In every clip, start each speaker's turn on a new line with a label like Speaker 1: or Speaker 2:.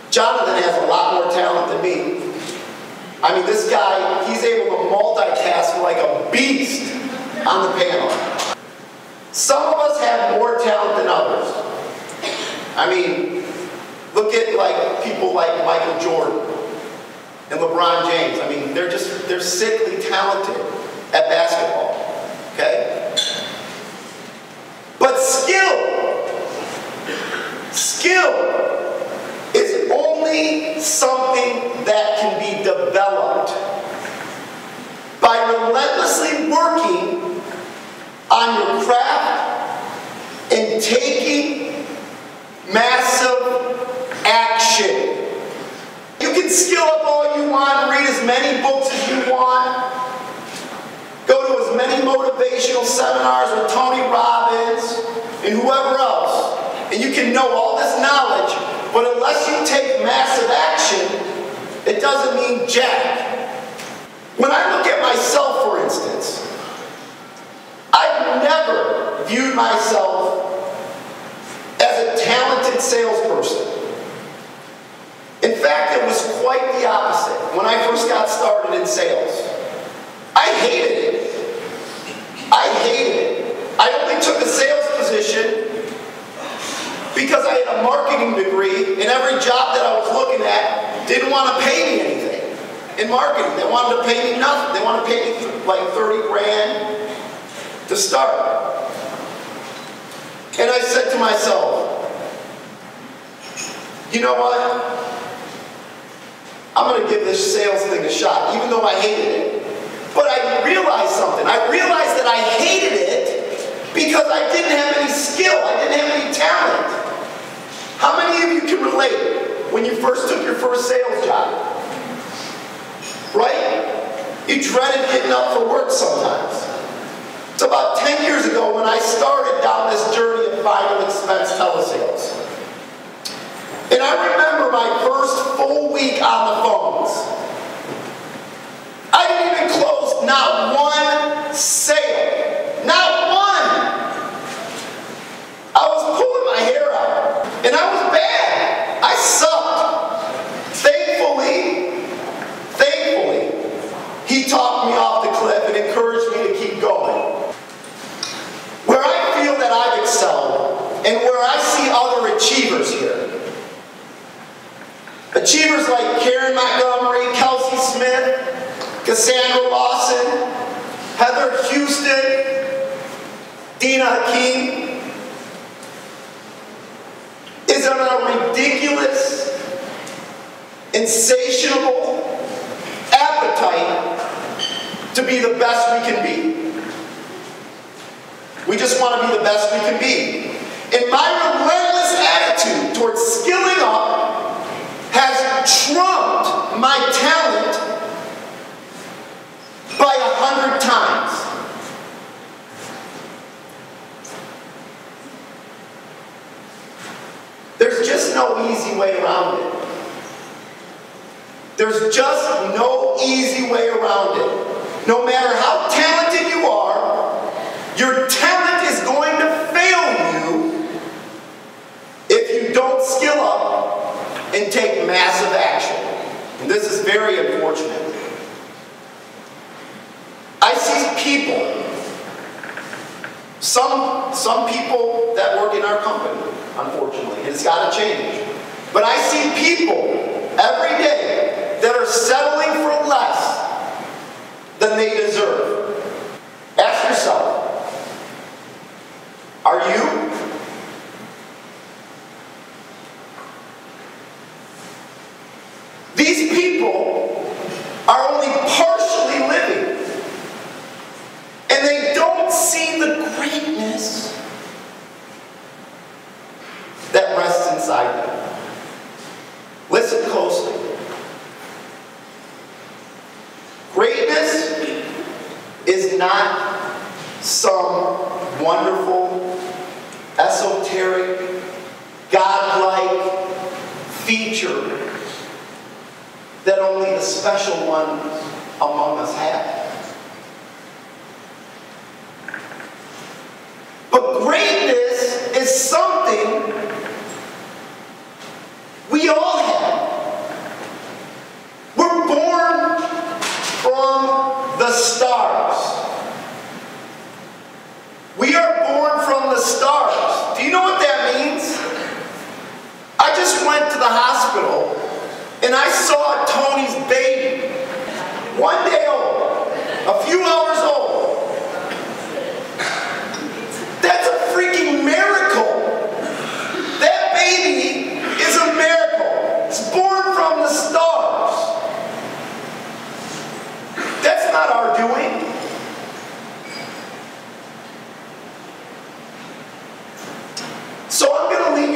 Speaker 1: Jonathan has a lot more talent than me. I mean, this guy, he's able to multitask like a beast on the panel. Some of us have more talent than others. I mean, look at like people like Michael Jordan and LeBron James. I mean, they're sickly talented at basketball, okay? But skill is only something that can be developed by relentlessly working on your craft and taking massive action. You can skill up all you want, read as many books as you want, go to as many motivational seminars with Tony Robbins and whoever else, and you can know all this knowledge, but unless you take massive action, it doesn't mean jack. When I look at myself, for instance, I've never viewed myself as a talented salesperson. In fact, it was quite the opposite when I first got started in sales. I hated it. I only took a sales position because I had a marketing degree, and every job that I was looking at didn't want to pay me anything in marketing. They wanted to pay me nothing. They wanted to pay me like 30 grand to start. And I said to myself, you know what? I'm going to give this sales thing a shot, even though I hated it. But I realized something. I realized that I hated it because I didn't have any skill. I didn't have any talent. How many of you can relate when you first took your first sales job? Right? You dreaded getting up for work sometimes. It's about 10 years ago when I started down this journey of final expense telesales. And I remember my first full week on the phones. I didn't even close not one sale. Not one. I was pulling my hair out. And I was bad. I sucked. Thankfully, he talked me off the cliff and encouraged me to keep going. Where I feel that I've excelled and where I see other achievers here. Achievers like Karen Montgomery, Kelsey Smith, Cassandra Lawson, Heather Houston, Dina Hakeem, is on a ridiculous, insatiable appetite to be the best we can be. We just want to be the best we can be. And my relentless attitude towards skilling up has trumped my talent by 100 times. There's just no easy way around it. There's just no easy way around it. No matter how talented you are, your talent is going to fail you if you don't skill up and take massive action. And this is very unfortunate. I see people, some people that work in our company, unfortunately, and it's got to change. But I see people every day that are settling for less than they deserve. Ask yourself, are you? These people are only partially living, and they don't see the greatness that rests inside them. Listen closely. Greatness is not some wonderful, esoteric, godlike feature that only the special ones among us have. But greatness is something we all have.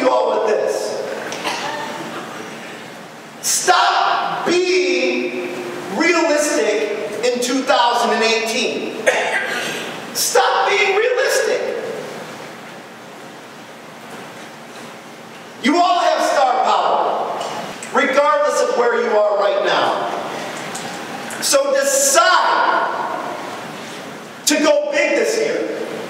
Speaker 1: you all with this. Stop being realistic in 2018. Stop being realistic. You all have star power, regardless of where you are right now. So decide to go big this year.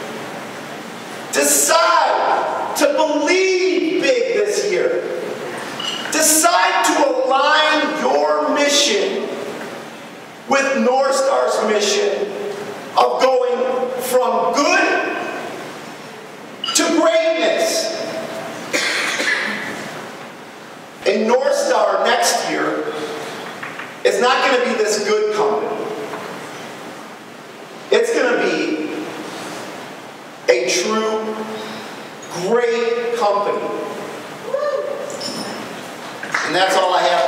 Speaker 1: Decide to believe big this year. Decide to align your mission with North Star's mission of going from good to greatness. And North Star next year is not going to be this good company. It's going to be a true, great company. And that's all I have